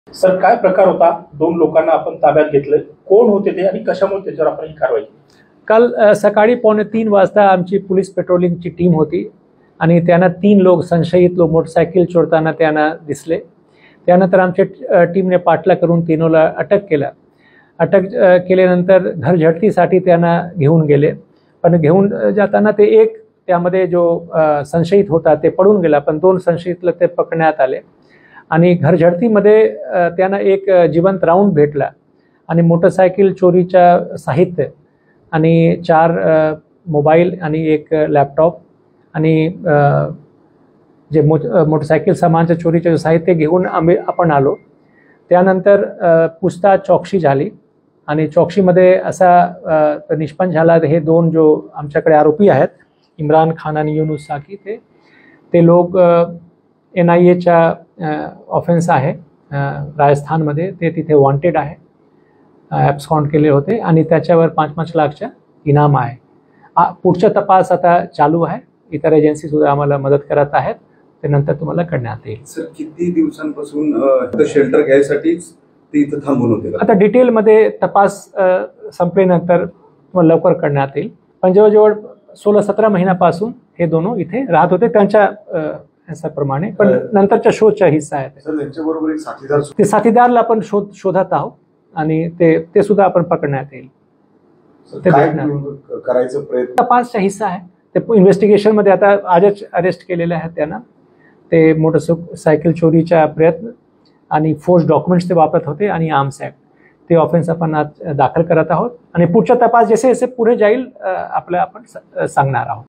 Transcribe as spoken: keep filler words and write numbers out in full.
Sir, काय प्रकार होता? दोन लोकांना आपण ताब्यात घेतले, कोण होते ते आणि कशामुळे त्याच्यावर आपण ही कारवाई केली? काल सकाळी पावणे तीन वाजता आमची पोलीस पेट्रोलिंगची टीम होती आणि त्यांना तीन लोक संशयित लोक मोटरसायकल चोरताना त्यांना दिसले. त्यानंतर आमच्या टीमने पाठला करून तीनोला अटक केला. अटक केल्यानंतर घर झडतीसाठी त्यांना घेऊन गेले, पण घेऊन जाताना ते एक त्यामध्ये जो संशयित होता ते पडून गेला, पण दोन संशयितला ते पकडण्यात आले आणि घर झडतीमध्ये त्यांना एक जिवंत राऊंड भेटला आणि मोटरसायकल चोरीच्या साहित्य आणि चार मोबाईल आणि एक लॅपटॉप आणि जे मो मोटरसायकल सामानच्या चोरीचे साहित्य घेऊन आम्ही आपण आलो. त्यानंतर पुछताछ चौकशी झाली आणि चौकशीमध्ये असा निष्पन्न झाला हे दोन जो आमच्याकडे आरोपी आहेत, इम्रान खान आणि युनुस साकी, ते ते लोक एन आय एच्या ऑफेन्स आहे राजस्थानमध्ये, ते तिथे वॉन्टेड आहे, ॲब्स्कॉन्ड केले होते आणि त्याच्यावर पाच पाच लाखच्या इनाम आहे. पुढचा तपास आता चालू आहे. इतर एजन्सी सुद्धा आम्हाला मदत करत आहेत, ते नंतर तुम्हाला करण्यात येईल. सर, किती दिवसांपासून शेल्टर घ्यायसाठीच ते इथं थांबून होते? आता डिटेलमध्ये तपास संपल्यानंतर तुम्हाला लवकर करण्यात येईल, पण जवळजवळ सोळा सतरा महिन्यापासून हे दोनों इथे राहत होते त्यांच्या प्रमाणे, पण नंतरच्या शोधचा हिस्सा आहे. सर, त्यांच्याबरोबर एक साथीदार, ते साथीदारला आपण शोध शोधत आहोत आणि ते ते सुद्धा आपण पकडण्यात येईल. ते करायचं प्रयत्न तपासचा हिस्सा आहे. ते इन्व्हेस्टिगेशन मध्ये आता आजच अरेस्ट केलेले आहेत त्यांना. ते मोटरसायकल चोरीचा प्रयत्न आणि फोर्स डॉक्युमेंट्स ते वापरत होते आणि आर्म्स ॲक्ट, ते ऑफेन्स आपण आज दाखल करत आहोत आणि पुढचा तपास जसे जसे पुढे जाईल आपल्या आपण सांगणार आहोत.